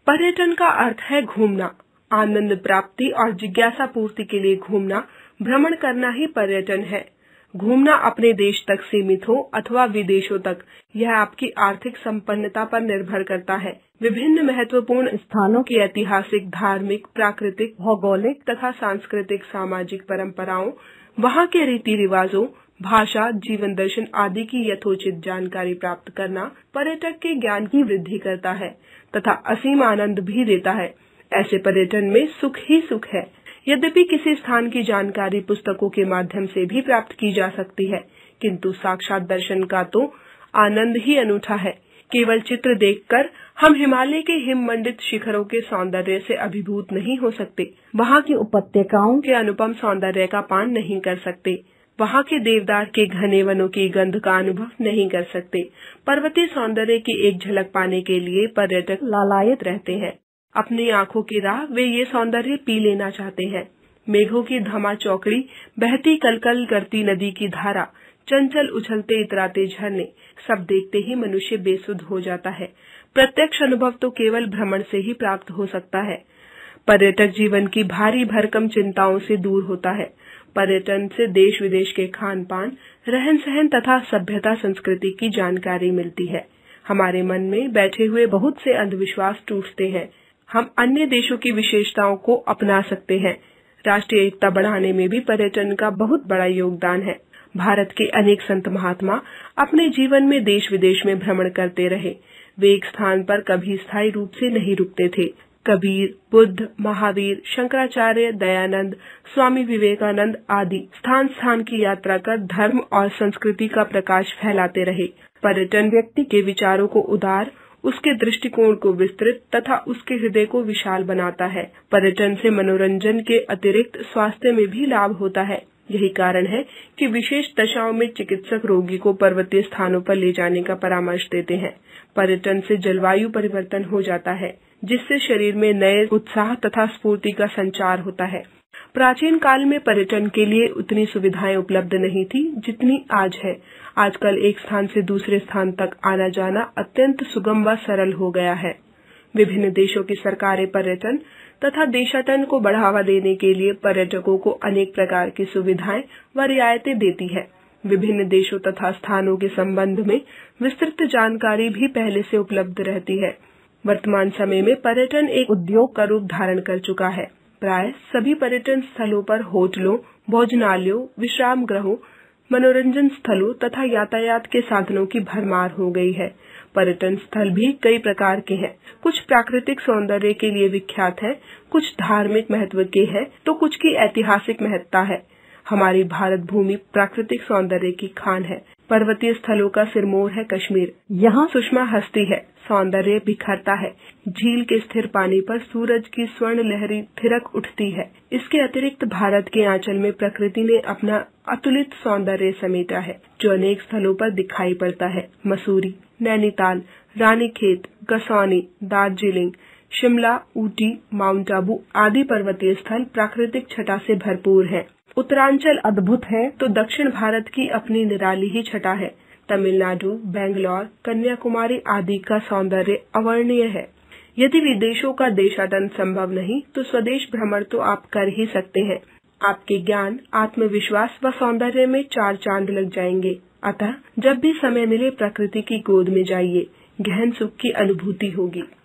पर्यटन का अर्थ है घूमना, आनंद प्राप्ति और जिज्ञासा पूर्ति के लिए घूमना, भ्रमण करना ही पर्यटन है। घूमना अपने देश तक सीमित हो अथवा विदेशों तक, यह आपकी आर्थिक संपन्नता पर निर्भर करता है। विभिन्न महत्वपूर्ण स्थानों की ऐतिहासिक, धार्मिक, प्राकृतिक, भौगोलिक तथा सांस्कृतिक, सामाजिक परंपराओं, वहाँ के रीति रिवाजों, भाषा, जीवन दर्शन आदि की यथोचित जानकारी प्राप्त करना पर्यटक के ज्ञान की वृद्धि करता है तथा असीम आनंद भी देता है। ऐसे पर्यटन में सुख ही सुख है। यद्यपि किसी स्थान की जानकारी पुस्तकों के माध्यम से भी प्राप्त की जा सकती है, किंतु साक्षात दर्शन का तो आनंद ही अनूठा है। केवल चित्र देखकर हम हिमालय के हिममंडित शिखरों के सौंदर्य से अभिभूत नहीं हो सकते, वहाँ की उपत्यकाओं के अनुपम सौंदर्य का पान नहीं कर सकते, वहाँ के देवदार के घने वनों की गंध का अनुभव नहीं कर सकते। पर्वतीय सौंदर्य की एक झलक पाने के लिए पर्यटक लालायित रहते हैं। अपनी आंखों की राह वे ये सौंदर्य पी लेना चाहते हैं। मेघों की धमा चौकड़ी, बहती कलकल करती नदी की धारा, चंचल उछलते इतराते झरने, सब देखते ही मनुष्य बेसुध हो जाता है। प्रत्यक्ष अनुभव तो केवल भ्रमण से ही प्राप्त हो सकता है। पर्यटक जीवन की भारी भरकम चिंताओं से दूर होता है। पर्यटन से देश विदेश के खान पान, रहन सहन तथा सभ्यता संस्कृति की जानकारी मिलती है। हमारे मन में बैठे हुए बहुत से अंधविश्वास टूटते हैं। हम अन्य देशों की विशेषताओं को अपना सकते हैं। राष्ट्रीय एकता बढ़ाने में भी पर्यटन का बहुत बड़ा योगदान है। भारत के अनेक संत महात्मा अपने जीवन में देश विदेश में भ्रमण करते रहे। वे एक स्थान पर कभी स्थायी रूप से नहीं रुकते थे। कबीर, बुद्ध, महावीर, शंकराचार्य, दयानंद, स्वामी विवेकानंद आदि स्थान स्थान की यात्रा कर धर्म और संस्कृति का प्रकाश फैलाते रहे। पर्यटन व्यक्ति के विचारों को उदार, उसके दृष्टिकोण को विस्तृत तथा उसके हृदय को विशाल बनाता है। पर्यटन से मनोरंजन के अतिरिक्त स्वास्थ्य में भी लाभ होता है। यही कारण है कि विशेष दशाओं में चिकित्सक रोगी को पर्वतीय स्थानों पर ले जाने का परामर्श देते हैं। पर्यटन से जलवायु परिवर्तन हो जाता है, जिससे शरीर में नए उत्साह तथा स्फूर्ति का संचार होता है। प्राचीन काल में पर्यटन के लिए उतनी सुविधाएं उपलब्ध नहीं थी जितनी आज है। आजकल एक स्थान से दूसरे स्थान तक आना जाना अत्यंत सुगम व सरल हो गया है। विभिन्न देशों की सरकारें पर्यटन तथा देशाटन को बढ़ावा देने के लिए पर्यटकों को अनेक प्रकार की सुविधाएं व रियायतें देती है। विभिन्न देशों तथा स्थानों के संबंध में विस्तृत जानकारी भी पहले से उपलब्ध रहती है। वर्तमान समय में पर्यटन एक उद्योग का रूप धारण कर चुका है। प्राय सभी पर्यटन स्थलों पर होटलों, भोजनालयों, विश्राम गृहों, मनोरंजन स्थलों तथा यातायात के साधनों की भरमार हो गई है। पर्यटन स्थल भी कई प्रकार के हैं। कुछ प्राकृतिक सौंदर्य के लिए विख्यात हैं, कुछ धार्मिक महत्व के हैं, तो कुछ की ऐतिहासिक महत्ता है। हमारी भारत भूमि प्राकृतिक सौंदर्य की खान है। पर्वतीय स्थलों का सिरमौर है कश्मीर। यहाँ सुषमा हस्ती है, सौंदर्य बिखरता है। झील के स्थिर पानी पर सूरज की स्वर्ण लहरी थिरक उठती है। इसके अतिरिक्त भारत के आंचल में प्रकृति ने अपना अतुलित सौंदर्य समेटा है, जो अनेक स्थलों पर दिखाई पड़ता है। मसूरी, नैनीताल, रानीखेत, कसौनी, दार्जिलिंग, शिमला, ऊटी, माउंट आबू आदि पर्वतीय स्थल प्राकृतिक छटा से भरपूर हैं। उत्तरांचल अद्भुत है तो दक्षिण भारत की अपनी निराली ही छटा है। तमिलनाडु, बेंगलोर, कन्याकुमारी आदि का सौंदर्य अवर्णनीय है। यदि विदेशों का देशाटन संभव नहीं तो स्वदेश भ्रमण तो आप कर ही सकते हैं। आपके ज्ञान, आत्मविश्वास व सौंदर्य में 4 चांद लग जाएंगे। अतः जब भी समय मिले प्रकृति की गोद में जाइए, गहन सुख की अनुभूति होगी।